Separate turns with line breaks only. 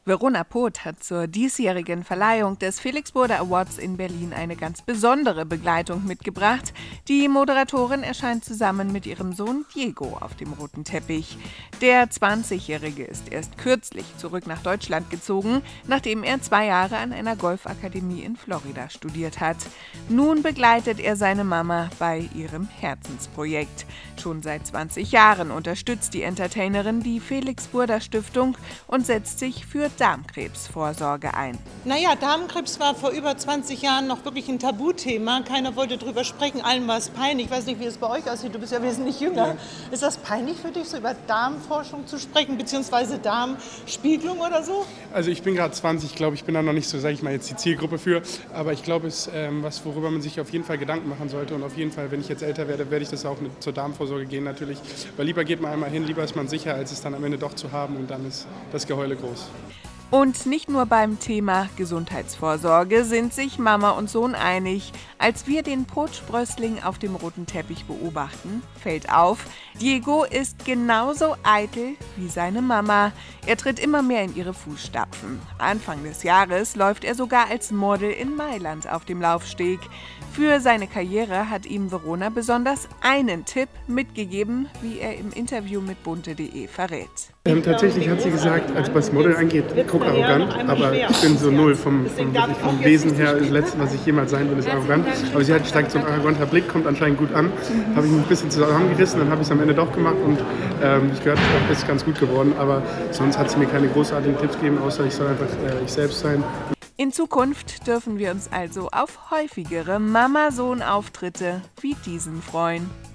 Verona Poth hat zur diesjährigen Verleihung des Felix Burda Awards in Berlin eine ganz besondere Begleitung mitgebracht. Die Moderatorin erscheint zusammen mit ihrem Sohn Diego auf dem roten Teppich. Der 20-Jährige ist erst kürzlich zurück nach Deutschland gezogen, nachdem er 2 Jahre an einer Golfakademie in Florida studiert hat. Nun begleitet er seine Mama bei ihrem Herzensprojekt. Schon seit 20 Jahren unterstützt die Entertainerin die Felix Burda Stiftung und setzt sich für Darmkrebsvorsorge ein.
Naja, Darmkrebs war vor über 20 Jahren noch wirklich ein Tabuthema. Keiner wollte drüber sprechen, allen war es peinlich. Ich weiß nicht, wie es bei euch aussieht, du bist ja wesentlich jünger. Ja. Ist das peinlich für dich, so über Darmforschung zu sprechen, beziehungsweise Darmspiegelung oder so?
Also ich bin gerade 20, ich glaube, ich bin da noch nicht so, sage ich mal, jetzt die Zielgruppe für. Aber ich glaube, es ist was, worüber man sich auf jeden Fall Gedanken machen sollte. Und auf jeden Fall, wenn ich jetzt älter werde, werde ich das auch zur Darmvorsorge gehen natürlich. Weil lieber geht man einmal hin, lieber ist man sicher, als es dann am Ende doch zu haben und dann ist das Geheule groß.
Und nicht nur beim Thema Gesundheitsvorsorge sind sich Mama und Sohn einig. Als wir den Poth-Sprössling auf dem roten Teppich beobachten, fällt auf, Diego ist genauso eitel wie seine Mama. Er tritt immer mehr in ihre Fußstapfen. Anfang des Jahres läuft er sogar als Model in Mailand auf dem Laufsteg. Für seine Karriere hat ihm Verona besonders einen Tipp mitgegeben, wie er im Interview mit bunte.de verrät.
Tatsächlich hat sie gesagt, also was Model angeht, guck arrogant, aber ich bin so null vom Wesen her. Das Letzte, was ich jemals sein will, ist arrogant. Aber sie hat gesagt, so ein arroganter Blick kommt anscheinend gut an. Habe ich mich ein bisschen zusammengerissen, dann habe ich es am Ende doch gemacht und ich gehört, es ist ganz gut geworden. Aber sonst hat sie mir keine großartigen Tipps gegeben, außer ich soll einfach ich selbst sein.
In Zukunft dürfen wir uns also auf häufigere Mama-Sohn-Auftritte wie diesen freuen.